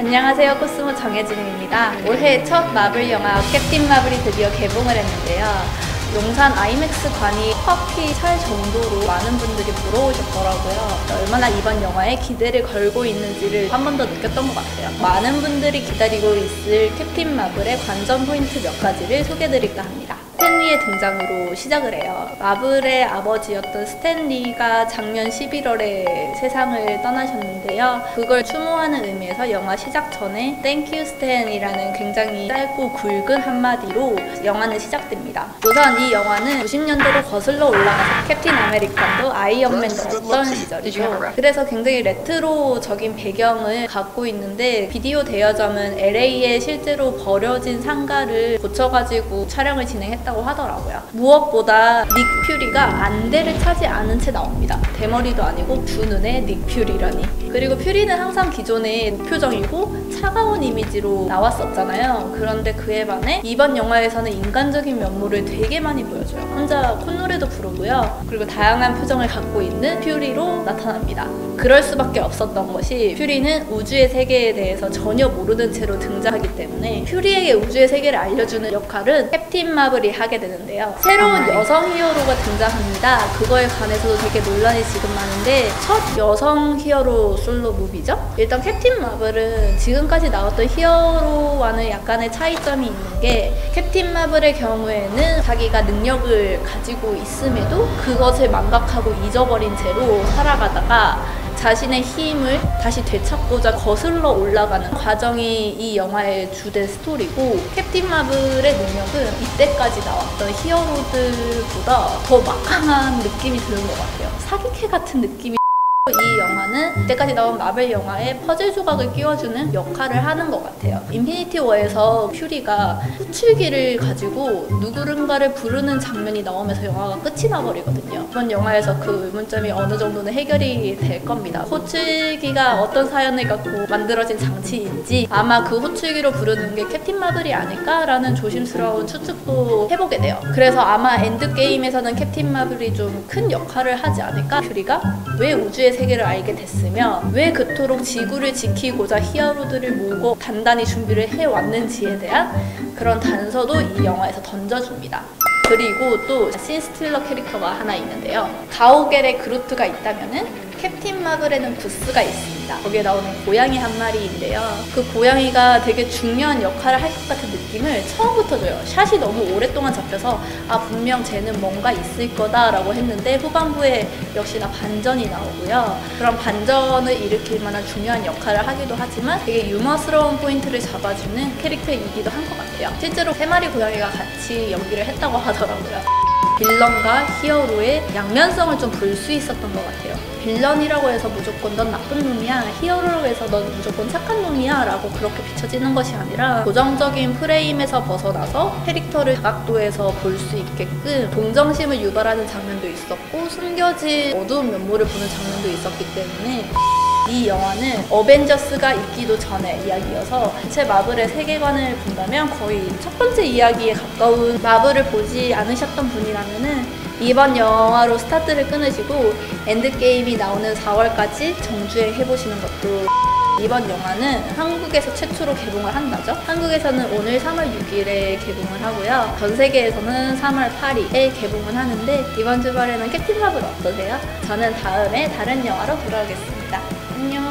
안녕하세요, 코스모 정혜진입니다. 올해 첫 마블 영화 캡틴 마블이 드디어 개봉을 했는데요. 용산 아이맥스관이 꽉히 찰 정도로 많은 분들이 보러 오셨더라고요. 얼마나 이번 영화에 기대를 걸고 있는지를 한 번 더 느꼈던 것 같아요. 많은 분들이 기다리고 있을 캡틴 마블의 관전 포인트 몇 가지를 소개해드릴까 합니다. 스탠리의 등장으로 시작을 해요. 마블의 아버지였던 스탠리가 작년 11월에 세상을 떠나셨는데요. 그걸 추모하는 의미에서 영화 시작 전에 Thank you Stan이라는 굉장히 짧고 굵은 한마디로 영화는 시작됩니다. 우선 이 영화는 90년대로 거슬러 올라가서 캡틴 아메리칸도 아이언맨도 없던 시절이죠. 그래서 굉장히 레트로적인 배경을 갖고 있는데 비디오 대여점은 LA에 실제로 버려진 상가를 고쳐가지고 촬영을 진행했다고 하더라고요. 무엇보다 닉 퓨리가 안대를 차지 않은 채 나옵니다. 대머리도 아니고 두 눈에 닉 퓨리라니. 그리고 퓨리는 항상 기존에 무표정이고 차가운 이미지로 나왔었잖아요. 그런데 그에 반해 이번 영화에서는 인간적인 면모를 되게 많이 보여줘요. 혼자 콧노래도 부르고요. 그리고 다양한 표정을 갖고 있는 퓨리로 나타납니다. 그럴 수밖에 없었던 것이 퓨리는 우주의 세계에 대해서 전혀 모르는 채로 등장하기 때문에 퓨리에게 우주의 세계를 알려주는 역할은 캡틴 마블이 하게 되는데요. 새로운 여성 히어로가 등장합니다. 그거에 관해서도 되게 논란이 지금 많은데 첫 여성 히어로 솔로 무비죠? 일단 캡틴 마블은 지금까지 나왔던 히어로와는 약간의 차이점이 있는 게 캡틴 마블의 경우에는 자기가 능력을 가지고 있음에도 그것을 망각하고 잊어버린 채로 살아가다가 자신의 힘을 다시 되찾고자 거슬러 올라가는 과정이 이 영화의 주된 스토리고, 캡틴 마블의 능력은 이때까지 나왔던 히어로들보다 더 막강한 느낌이 드는 것 같아요. 사기캐 같은 느낌이. 이 영화는 이때까지 나온 마블 영화에 퍼즐 조각을 끼워주는 역할을 하는 것 같아요. 인피니티 워에서 퓨리가 호출기를 가지고 누구른가를 부르는 장면이 나오면서 영화가 끝이 나버리거든요. 이번 영화에서 그 의문점이 어느 정도는 해결이 될 겁니다. 호출기가 어떤 사연을 갖고 만들어진 장치인지 아마 그 호출기로 부르는 게 캡틴 마블이 아닐까라는 조심스러운 추측도 해보게 돼요. 그래서 아마 엔드게임에서는 캡틴 마블이 좀 큰 역할을 하지 않을까? 퓨리가 왜 우주의 세계를 알게 됐으며 왜 그토록 지구를 지키고자 히어로들을 모으고 단단히 준비를 해왔는지에 대한 그런 단서도 이 영화에서 던져줍니다. 그리고 또 신스틸러 캐릭터가 하나 있는데요. 가오겔의 그루트가 있다면은 캡틴 마블에는 구스가 있습니다. 거기에 나오는 고양이 한 마리인데요. 그 고양이가 되게 중요한 역할을 할 것 같은 느낌을 처음부터 줘요. 샷이 너무 오랫동안 잡혀서 분명 쟤는 뭔가 있을 거다라고 했는데 후반부에 역시나 반전이 나오고요. 그런 반전을 일으킬 만한 중요한 역할을 하기도 하지만 되게 유머스러운 포인트를 잡아주는 캐릭터이기도 한 것 같아요. 실제로 3마리 고양이가 같이 연기를 했다고 하더라고요. 빌런과 히어로의 양면성을 좀 볼 수 있었던 것 같아요. 빌런이라고 해서 무조건 넌 나쁜 놈이야, 히어로라고 해서 넌 무조건 착한 놈이야 라고 그렇게 비춰지는 것이 아니라 고정적인 프레임에서 벗어나서 캐릭터를 다각도에서 볼 수 있게끔 동정심을 유발하는 장면도 있었고 숨겨진 어두운 면모를 보는 장면도 있었기 때문에 이 영화는 어벤져스가 있기도 전의 이야기여서 전체 마블의 세계관을 본다면 거의 첫 번째 이야기에 가까운, 마블을 보지 않으셨던 분이라면은 이번 영화로 스타트를 끊으시고 엔드게임이 나오는 4월까지 정주행해보시는 것도. 이번 영화는 한국에서 최초로 개봉을 한다죠. 한국에서는 오늘 3월 6일에 개봉을 하고요. 전 세계에서는 3월 8일에 개봉을 하는데 이번 주말에는 캡틴 마블 어떠세요? 저는 다음에 다른 영화로 돌아오겠습니다. 안녕.